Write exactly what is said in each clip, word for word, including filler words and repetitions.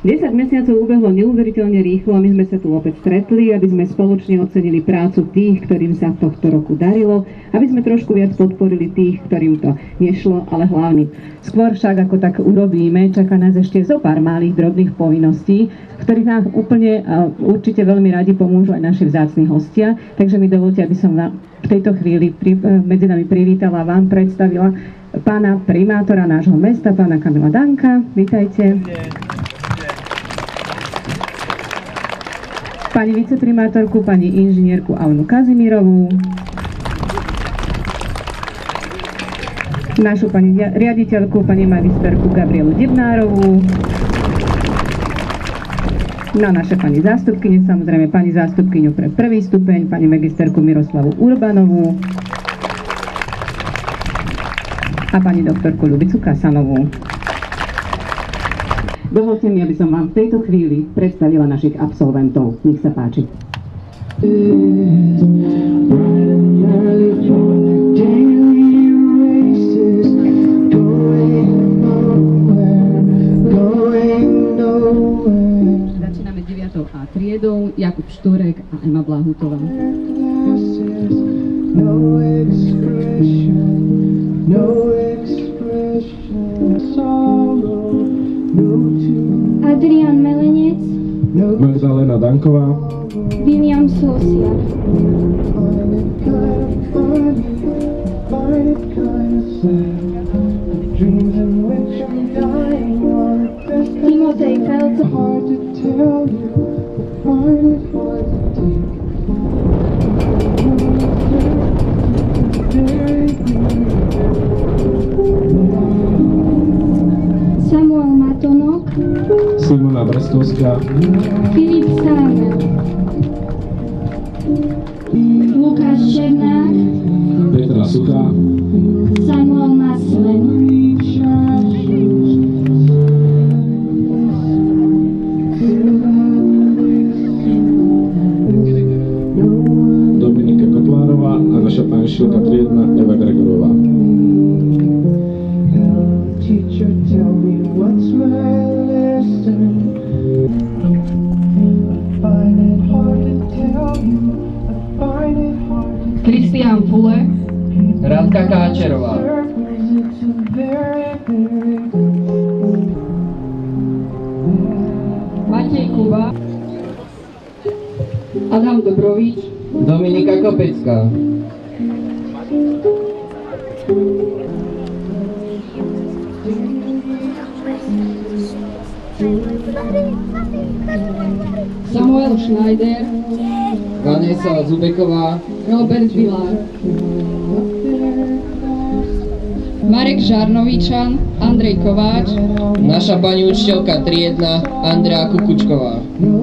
desať mesiacov ubehlo neuveriteľne rýchlo a my sme sa tu opäť stretli, aby sme spoločne ocenili prácu tých, ktorým sa tohto roku darilo, aby sme trošku viac podporili tých, ktorým to nešlo, ale hlavne. Skôr však, ako tak urobíme, čaká nás ešte zo pár malých drobných povinností, ktorých nám úplne určite veľmi radi pomôžu aj naši vzácni hostia. Takže mi dovolte, aby som vám v tejto chvíli pri, medzi nami privítala a vám predstavila pána primátora nášho mesta, pána Kamila Danka. Vítajte. Pani viceprimátorku, pani inžinierku Alenu Kazimírovú, našu pani riaditeľku, pani magisterku Gabrielu Debnárovú, na naše pani zástupkyne, samozrejme pani zástupkyňu pre prvý stupeň, pani magisterku Miroslavu Urbanovú a pani doktorku Ľubicu Kasanovú. Dovolte mi, aby som vám v tejto chvíli predstavila našich absolventov. Nech sa páči. Začíname deviatou A triedou, Jakub Štúrek a Ema Blahutová. No expression, no expression, sorrow. Adrián Melenec, Magdalena Danková, William Sosia, Timotej Felton, Samuel Matonok, Simona Brestovská, Filip Salamel, Lukáš Černák, Petra Suchá, Samuel Maslen, Dominika Koplárová a naša pani Šilka triedna Eva Gregorová. Kristián Fule, Radka Káčerová, Matej Kuba, Adam Dobrovič, Dominika Kopecká, Samuel Schneider, Vanessa Zubeková, Robert Vilár, Marek Žarnovičan, Andrej Kováč, naša pani učiteľka triedna Andrea Kukučková,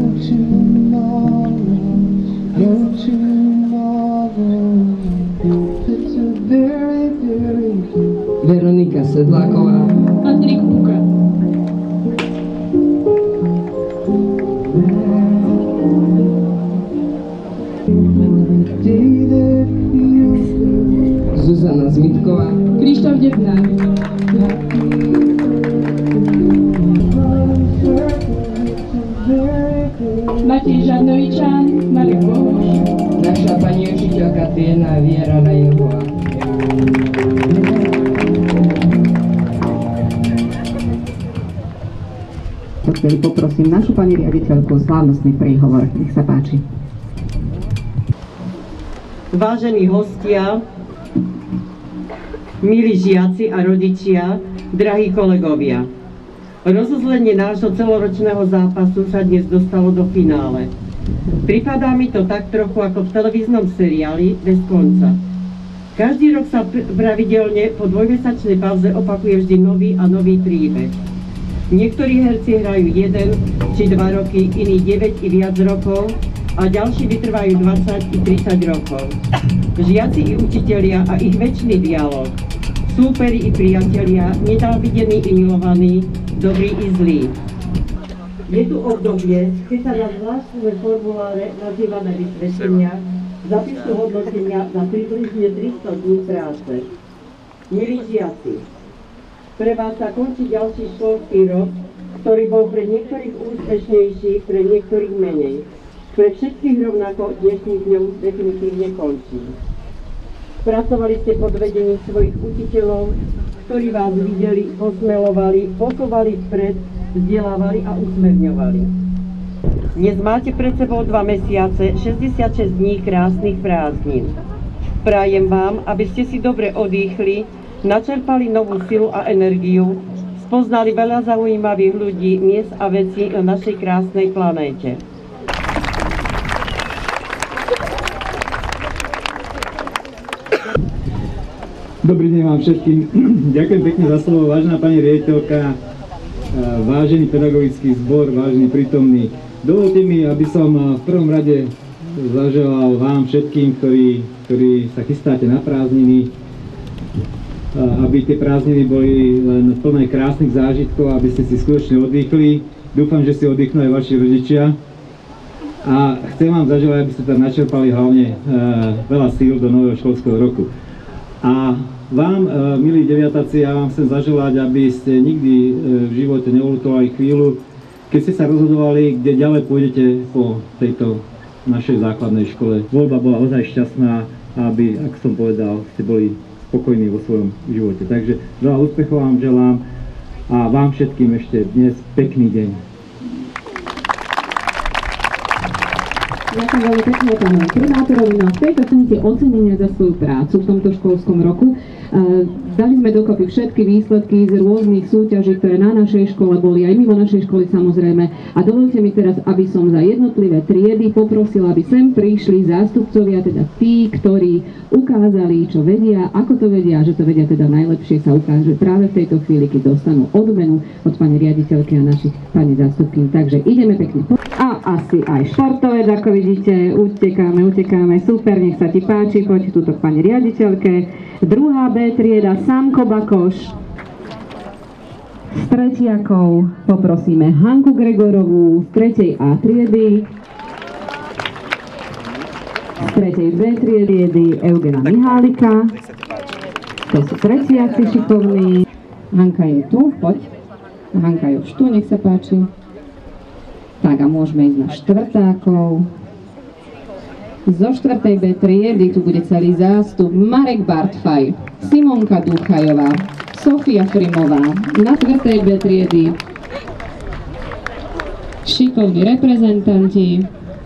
Veronika Sedláková, Andrej Kúka, Zuzana Zmitková, Krištof Debnár, Matej Žarnovičan, Marek Bohuš, naša pani učiteľka triedna Viera Rajehová. Ktorý poprosím našu pani riaditeľku slávnostný príhovor. Nech sa páči. Vážení hostia, milí žiaci a rodičia, drahí kolegovia, rozuzlenie nášho celoročného zápasu sa dnes dostalo do finále. Pripadá mi to tak trochu ako v televíznom seriáli Bez konca. Každý rok sa pravidelne po dvojmesačnej pauze opakuje vždy nový a nový príbeh. Niektorí herci hrajú jeden či dva roky, iní deväť i viac rokov a ďalší vytrvajú dvadsať i tridsať rokov. Žiaci i učitelia a ich večný dialog, súperi i priatelia, nenávidení i milovaní, dobrí i zlí. Je tu obdobie, keď sa na zvláštne formuláre nazývané vysvetlenia zapíšu hodnotenia za približne tristo dní práce. Milí žiaci, pre vás sa končí ďalší školský rok ktorý bol pre niektorých úspešnejší, pre niektorých menej. Pre všetkých rovnako dnešný dňom definitívne končí. Pracovali ste pod vedením svojich učiteľov, ktorí vás videli, osmelovali, posúvali vpred, vzdelávali a usmerňovali. Dnes máte pred sebou dva mesiace, šesťdesiatšesť dní krásnych prázdnin. Prajem vám, aby ste si dobre odýchli, načerpali novú silu a energiu, spoznali veľa zaujímavých ľudí, miest a vecí na našej krásnej planéte. Dobrý deň vám všetkým. Ďakujem pekne za slovo, vážená pani riaditeľka, vážený pedagogický zbor, vážený prítomný. Dovolte mi, aby som v prvom rade zaželal vám všetkým, ktorí, ktorí sa chystáte na prázdniny, aby tie prázdniny boli len plné krásnych zážitkov, aby ste si skutočne oddychli. Dúfam, že si oddychnú aj vaši rodičia. A chcem vám zaželať, aby ste tam načerpali hlavne veľa síl do nového školského roku. A vám, milí deviatáci, ja vám chcem zaželať, aby ste nikdy v živote neulutovali chvíľu, keď ste sa rozhodovali, kde ďalej pôjdete po tejto našej základnej škole. Voľba bola ozaj šťastná, aby, ako som povedal, ste boli spokojní vo svojom živote. Takže veľa úspechov vám želám a vám všetkým ešte dnes pekný deň. Ďakujem veľmi pekne pánu primátorovi. No a v tejto dostanete ocenenia za svoju prácu v tomto školskom roku. Dali sme dokopy všetky výsledky z rôznych súťaží, ktoré na našej škole boli, aj mimo našej školy samozrejme. A dovolte mi teraz, aby som za jednotlivé triedy poprosila, aby sem prišli zástupcovia, teda tí, ktorí ukázali, čo vedia, ako to vedia, že to vedia teda najlepšie, sa ukáže práve v tejto chvíli, keď dostanú odmenu od pani riaditeľky a našich pani zástupkyň. Takže ideme pekne. A asi aj športovec, ako vidíte, utekáme, utekáme, super, nech sa ti páči, poď túto k pani riaditeľke. Druhá B trieda, Samko Bakoš. Z tretiakov poprosíme Hanku Gregorovú z tretej A triedy. Z tretej B triedy Eugena Mihálika. To sú tretiaci šikovní. Hanka je tu, poď. Hanka je už tu, nech sa páči. Tak a môžeme ísť na štvrtákov. Zo štvrtej B triedy tu bude celý zástup Marek Bartfaj, Simonka Duchajová, Sofia Frimová. Na štvrtej B triedy šikovní reprezentanti.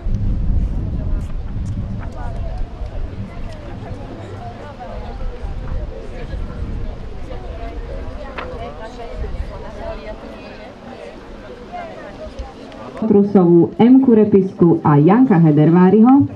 Prusovú, Emku Repisku a Janka Hederváriho.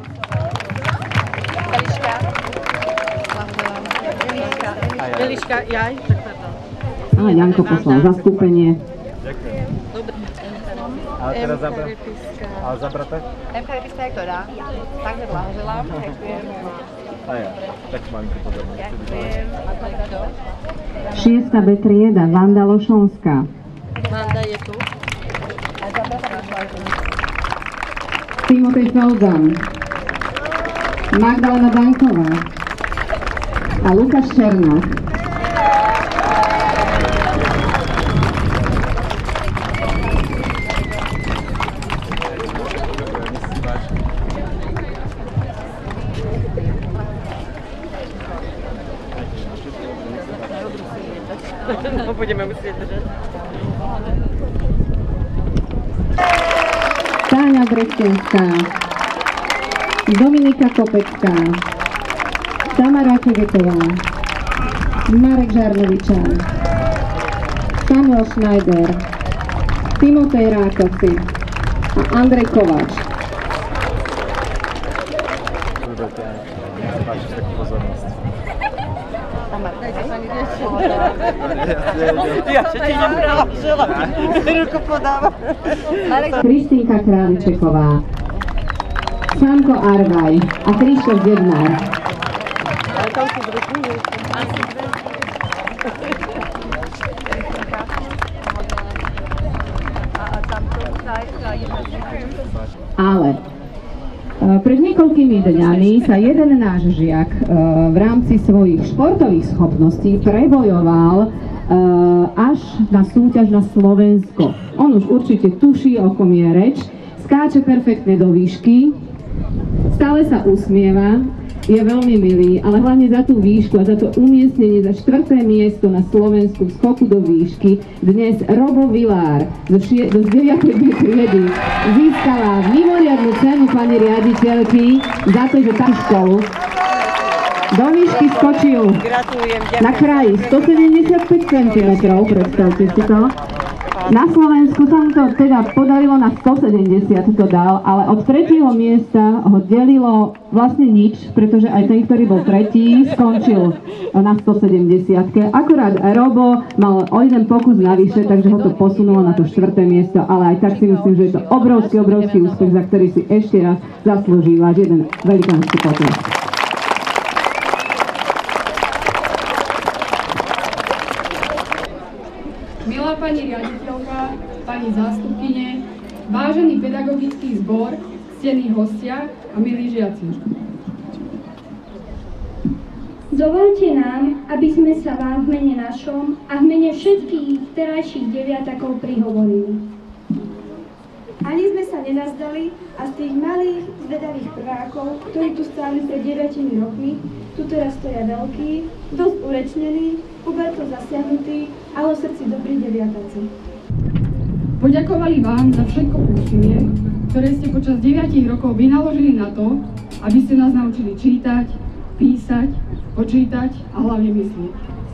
Eliška, jaj, tak pardon. A Janko poslal zastúpenie. Ďakujem. Ale teraz zabrať? Ale zabrate? Emka Repiska je ktorá? Takže blahoželám. Ďakujem. A ja, tak malinko pozornosť. Ďakujem. Šiesta B trieda, Vanda Lošonská. Vanda je tu. Timotej Felzan, Magdalena Banková a Lukáš Černák. No, budeme musieť držať. Táňa Brestenská, Dominika Kopecká, Tamara Kegetová, Marek Žarnovičan, Samuel Schneider, Timotej Rákoci a Andrej Kováč. Ja sa ti nebrážila, ruku podávam. Kristínka Králičeková, Samko Arvaj a Krištof Dednár. Ale pred niekoľkými dňami sa jeden náš žiak v rámci svojich športových schopností prebojoval až na súťaž na Slovensko. On už určite tuší, o kom je reč, skáče perfektne do výšky, stále sa usmieva, je veľmi milý, ale hlavne za tú výšku a za to umiestnenie za štvrté miesto na Slovensku v skoku do výšky dnes Robo Vilár zo deviatej B triedy získala mimoriadnu cenu pani riaditeľky za to, že tá školu do výšky skočil na kraji stosedemdesiatpäť centimetrov, predstavte si to. Na Slovensku sa mu to teda podarilo na stosedemdesiat to dal, ale od tretieho miesta ho delilo vlastne nič, pretože aj ten, ktorý bol tretí, skončil na stosedemdesiatke. Akurát Robo mal o jeden pokus navyše, takže ho to posunulo na to štvrté miesto, ale aj tak si myslím, že je to obrovský, obrovský úspech, za ktorý si ešte raz zaslúžila jeden velikánsky potlesk. Milá pani riaditeľka, pani zástupkyne, vážený pedagogický zbor, ctení hostia a milí žiaci. Dovoľte nám, aby sme sa vám v mene našom a v mene všetkých terajších deviatakov prihovorili. Ani sme sa nenazdali a z tých malých, zvedavých prvákov, ktorí tu stáli pred deviatimi rokmi, tu teraz stoja veľkí, dosť urečnení, puberto zasiahnutí, ale v srdci dobrí deviatáci. Poďakovali vám za všetko úsilie, ktoré ste počas deviatich rokov vynaložili na to, aby ste nás naučili čítať, písať, počítať a hlavne myslieť.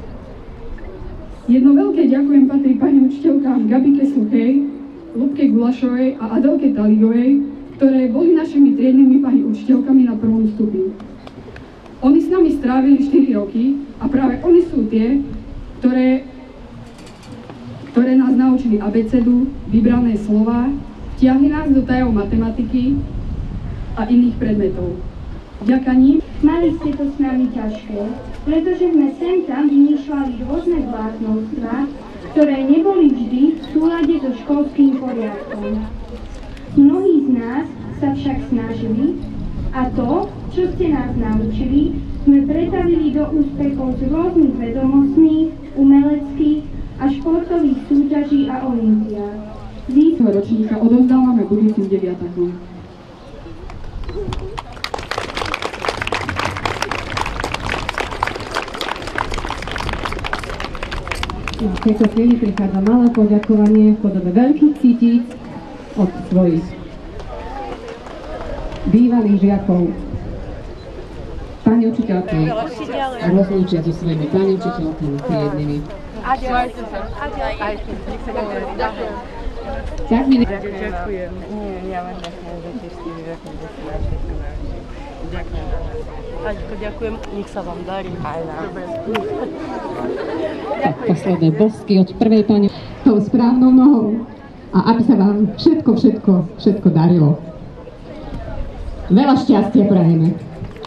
Jedno veľké ďakujem patrí pani učiteľkám Gabike Suchej, Ľubke Gulašovej a Adelke Taligovej, ktoré boli našimi triednymi pani učiteľkami na prvom stupni. Oni s nami strávili štyri roky a práve oni sú tie, ktoré, ktoré nás naučili abecedu, vybrané slová, vtiahli nás do tajov matematiky a iných predmetov. Vďaka ním mali ste to s nami ťažké, pretože sme sem tam vymýšľali rôzne zvláštnostvá, ktoré neboli vždy v súlade so školským poriadkom. Mnohí z nás sa však snažili a to, čo ste nás naučili, sme pretavili do úspechov z rôznych vedomostných, umeleckých a športových súťaží a olympiád. Zísť ročníka odovzdávame budúcim deviatakom. V tejto chvíli prichádza malé poďakovanie v podobe veľkých kytíc od svojich bývalých žiakov. Pani učiteľky rozlúčia so svojimi pani učiteľkami triednymi. Tak mi ďakujem. Nie, ja vám ďakujem za tie štyri roky, že ste na všetko naučili. Ďakujem. Aťko, ďakujem, nech sa vám darí. Aj nám. Tak posledné bosky od prvej pani tou správnou nohou. A aby sa vám všetko, všetko, všetko darilo. Veľa šťastia prajeme.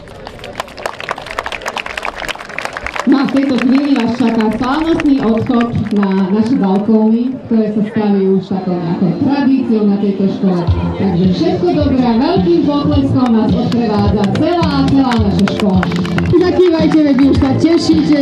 No a v tejto chvíli vás čaká slávnostný odchod na naše balkóny, ktoré sa stali už takou nejakou tradíciou na tejto škole. Takže všetko dobré a veľkým potleskom nás odprevádza celá, celá naša škola. Zakývajte, veď už sa tešíte.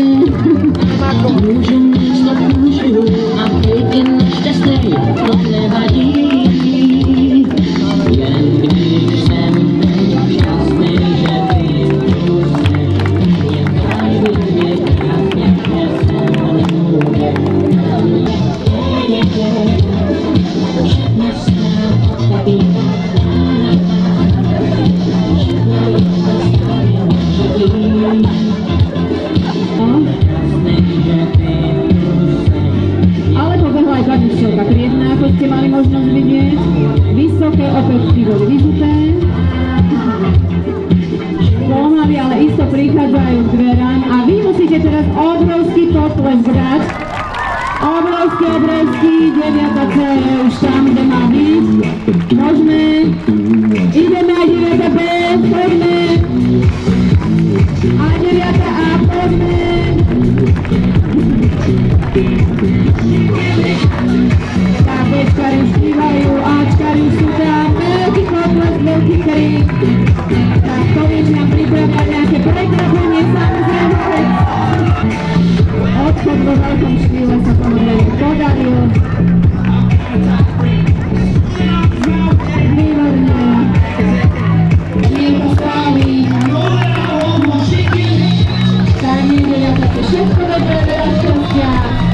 Ale pobehla aj pani učiteľka triedna, ako ste mali možnosť vidieť. Vysoké opätky boli vyzuté. Pomaly, ale isto prichádzajú k dverám a vy musíte teraz obrovský potlesk dať. Obrovský, obrovský, deviata C je už tam, kde má byť. Môžeme. Ideme aj deviata B, poďme. A deviata A, poďme. Tak, Bčkari už spívajú, Ačkari už sú tam, veľký potlesk. dosť veľký krík, tak konečne pripravať nejaké prekvapenie, samozrejme odchod vo veľkom štýle sa samozrejme podaril. Výborne. Niekto stáli. Tak nedelia také všetko dobré, veľa šťastia.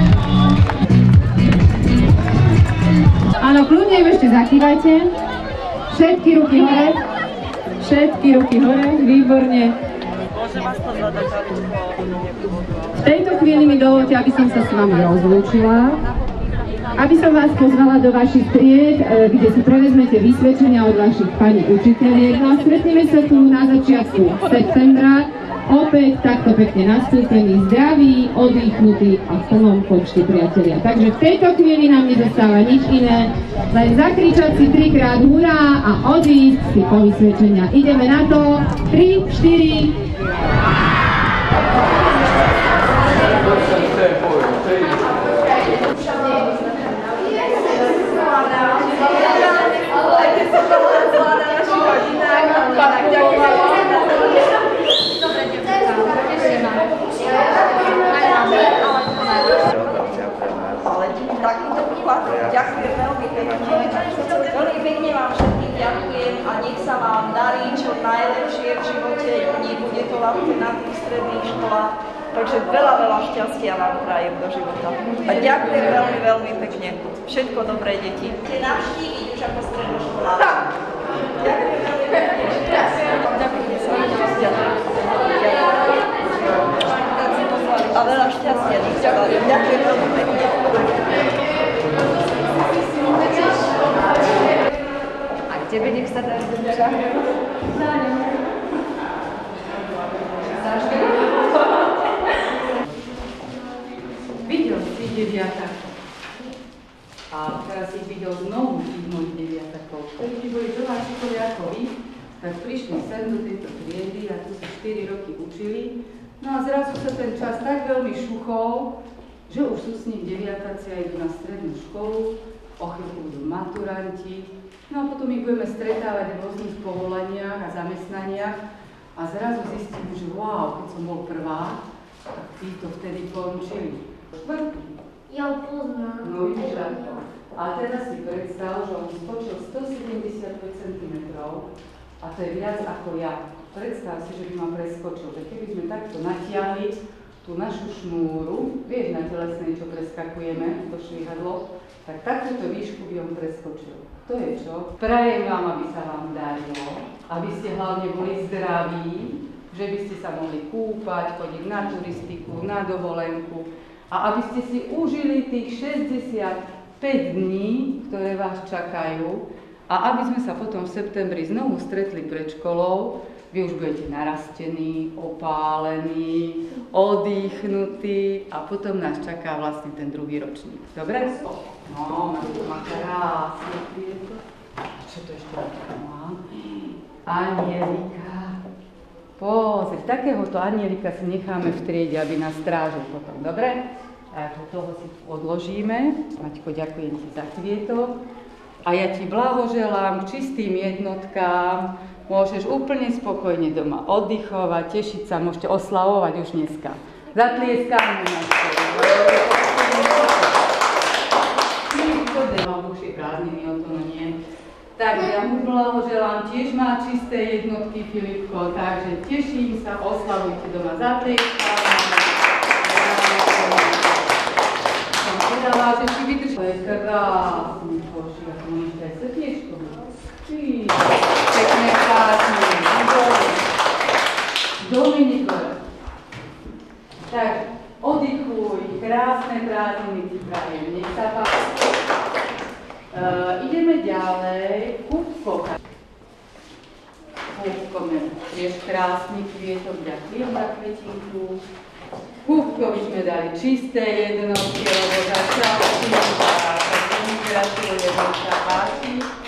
Áno, kľudne im ešte zakývajte. Všetky ruky hore. Všetky ruky hore, výborne. V tejto chvíli mi dovolte, aby som sa s vami rozlúčila. Aby som vás pozvala do vašich tried, kde si prevezmete vysvedčenia od vašich pani učiteľiek. No a stretneme sa tu na začiatku septembra. Opäť takto pekne nastúpení, zdraví, oddychnutí a v plnom počte priatelia. Takže v tejto chvíli nám nezostáva nič iné, len zakričať si trikrát hurá a odísť si po vysvedčenia. Ideme na to. tri, štyri. Ďakujem veľmi pekne. Veľmi pekne vám všetkým ďakujem a nech sa vám darí čo najlepšie v živote. Nebude to ľahké na tých stredných školách. Takže veľa, veľa šťastia vám prajem do života. A ďakujem veľmi, veľmi pekne. Všetko dobré, deti. Chcete navštíviť už ako stredoškolák? Tak. Ďakujem veľmi pekne. Ďakujem sa vám šťastia. A veľa šťastia. Ďakujem veľmi pekne. A tebe nech sa dá zdrža. Videl si deviatak. A teraz si videl znovu tých mojich deviatakov. Ktorí boli doma učitelia ako vy, tak prišli sem do tejto triedy a tu sa štyri roky učili. No a zrazu sa ten čas tak veľmi šuchol, že už sú s ním deviatáci a idú na strednú školu, o chvíľku budú maturanti, no a potom ich budeme stretávať v rôznych povolaniach a zamestnaniach a zrazu zistím, že wow, keď som bol prvá, tak títo vtedy končili. Ja poznám. No vidíš ako. A teraz si predstav, že on skočil stosedemdesiatpäť centimetrov a to je viac ako ja. Predstav si, že by ma preskočil, že keby sme takto natiahli tú našu šnúru, vieš, na telesnej, čo preskakujeme, to švihadlo, tak takúto výšku by on preskočil. To je čo? Prajem vám, aby sa vám darilo, aby ste hlavne boli zdraví, že by ste sa mohli kúpať, chodiť na turistiku, na dovolenku a aby ste si užili tých šesťdesiatpäť dní, ktoré vás čakajú a aby sme sa potom v septembri znovu stretli pred školou. Vy už budete narastení, opálení, oddychnutí a potom nás čaká vlastne ten druhý ročník. Dobre? No, to má krásne tieto. A čo to ešte má? Anielika. Pozri, takéhoto anielika si necháme v triede, aby nás strážil potom. Dobre? Takže toho si odložíme. Maťko, ďakujem ti za kvietok. A ja ti blahoželám k čistým jednotkám. Môžeš úplne spokojne doma oddychovať, tešiť sa, môžete oslavovať už dneska. Zatlieskajme na školu. Mám dlhšie prázdniny, o to nie. Tak ja mu blahoželám, tiež má čisté jednotky Filipko, takže teším sa, oslavujte doma, zatlieskajme. Som povedala, že si vydrží. To je krásny košík, ako môžete aj srdiečko. Pekné krásne. Dominik. Tak, oddychuj, krásne prázdniny ti prajem, nech sa páči. Uh, ideme ďalej. Kúbko. Kúbko, tiež krásny kvietok, ďakujem za kvetinku. Kúbko by sme dali čisté jednotky, lebo začal čistá, tak tomu gratulujem, nech sa páči.